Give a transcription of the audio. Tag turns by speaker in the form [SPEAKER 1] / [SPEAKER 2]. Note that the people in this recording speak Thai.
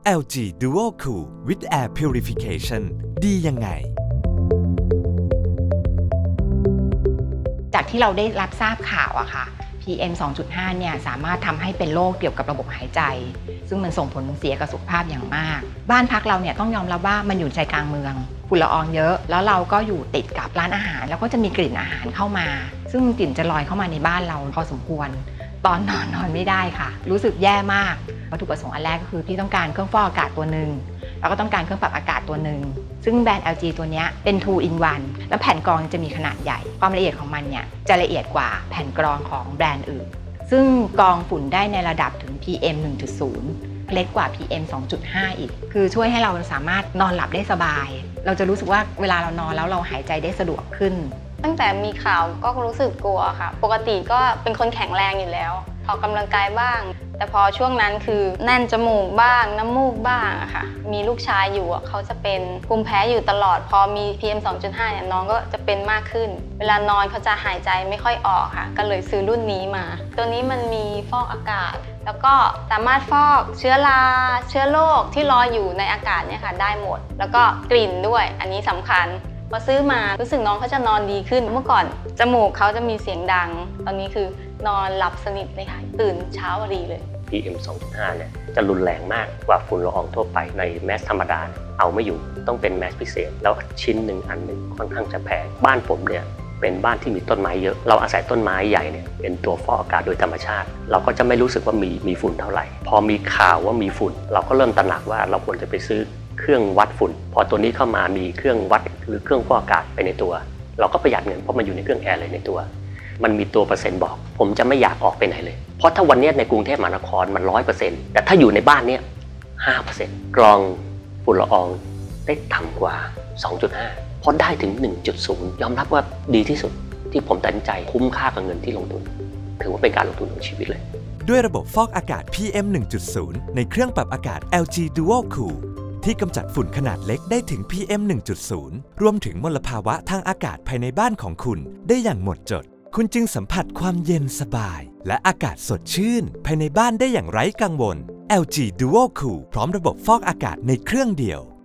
[SPEAKER 1] LG Dual Cool with Air Purification ดียังไง
[SPEAKER 2] จากที่เราได้รับทราบข่าวอะค่ะ PM 2.5 เนี่ยสามารถทำให้เป็นโรคเกี่ยวกับระบบหายใจซึ่งมันส่งผลเสียกับสุขภาพอย่างมากบ้านพักเราเนี่ยต้องยอมรับว่ามันอยู่ใจกลางเมืองฝุ่นละอองเยอะแล้วเราก็อยู่ติดกับร้านอาหารแล้วก็จะมีกลิ่นอาหารเข้ามาซึ่งกลิ่นจะลอยเข้ามาในบ้านเราพอสมควรตอนนอนไม่ได้ค่ะรู้สึกแย่มากวัตถุประสงค์อันแรกก็คือพี่ต้องการเครื่องฟอกอากาศตัวหนึ่งแล้วก็ต้องการเครื่องปรับอากาศตัวหนึ่งซึ่งแบรนด์ LG ตัวนี้เป็น 2 in 1 แล้วแผ่นกรองจะมีขนาดใหญ่ความละเอียดของมันเนี่ยจะละเอียดกว่าแผ่นกรองของแบรนด์อื่นซึ่งกรองฝุ่นได้ในระดับถึง PM 1.0 เล็กกว่า PM 2.5 อีกคือช่วยให้เราสามารถนอนหลับได้สบายเราจะรู้สึกว่าเวลาเรานอนแล้วเราหายใจได้สะดวกขึ้น
[SPEAKER 3] ตั้งแต่มีข่าวก็รู้สึกกลัวค่ะปกติก็เป็นคนแข็งแรงอยู่แล้วออกกำลังกายบ้างแต่พอช่วงนั้นคือแน่นจมูกบ้างน้ำมูกบ้างอะค่ะมีลูกชายอยู่เขาจะเป็นภูมิแพ้อยู่ตลอดพอมี PM 2.5 เนี่ยน้องก็จะเป็นมากขึ้นเวลานอนเขาจะหายใจไม่ค่อยออกค่ะก็เลยซื้อรุ่นนี้มาตัวนี้มันมีฟอกอากาศแล้วก็สามารถฟอกเชื้อราเชื้อโรคที่ลอยอยู่ในอากาศเนี่ยค่ะได้หมดแล้วก็กลิ่นด้วยอันนี้สำคัญพอซื้อมารู้สึกน้องเขาจะนอนดีขึ้นเมื่อก่อนจมูกเขาจะมีเสียงดังตอนนี้คือนอนหลับสนิทเลยค่ะตื่นเช้าดีเลย
[SPEAKER 4] PM 2.5 เนี่ยจะรุนแรงมากกว่าฝุ่นละอองทั่วไปในแมสธรรมดาเอาไม่อยู่ต้องเป็นแมสพิเศษแล้วชิ้นหนึ่งอันหนึ่งค่อนข้างจะแพงบ้านผมเนี่ยเป็นบ้านที่มีต้นไม้เยอะเราอาศัยต้นไม้ใหญ่เนี่ยเป็นตัวฟอกอากาศโดยธรรมชาติเราก็จะไม่รู้สึกว่ามีฝุ่นเท่าไหร่พอมีข่าวว่ามีฝุ่นเราก็เริ่มตระหนักว่าเราควรจะไปซื้อเครื่องวัดฝุ่นพอตัวนี้เข้ามามีเครื่องวัดหรือเครื่องฟอกอากาศไปในตัวเราก็ประหยัดเงินเพราะมันอยู่ในเครื่องแอร์เลยในตัวมันมีตัวเปอร์เซ็นต์บอกผมจะไม่อยากออกไปไหนเลยเพราะถ้าวันนี้ในกรุงเทพมหานครมัน 100% แต่ถ้าอยู่ในบ้านเนี่ย 5% กรองฝุ่นละอองได้ต่ำกว่า 2.5 เพราะได้ถึง 1.0 ยอมรับว่าดีที่สุดที่ผมตัดสินใจคุ้มค่ากับเงินที่ลงทุนถือว่าเป็นการลงทุนของชีวิตเลย
[SPEAKER 1] ด้วยระบบฟอกอากาศ PM 1.0 ในเครื่องปรับอากาศ LG Dual Coolที่กำจัดฝุ่นขนาดเล็กได้ถึง PM 1.0 รวมถึงมลภาวะทางอากาศภายในบ้านของคุณได้อย่างหมดจดคุณจึงสัมผัสความเย็นสบายและอากาศสดชื่นภายในบ้านได้อย่างไร้กังวล LG Dual Cool พร้อมระบบฟอกอากาศในเครื่องเดียว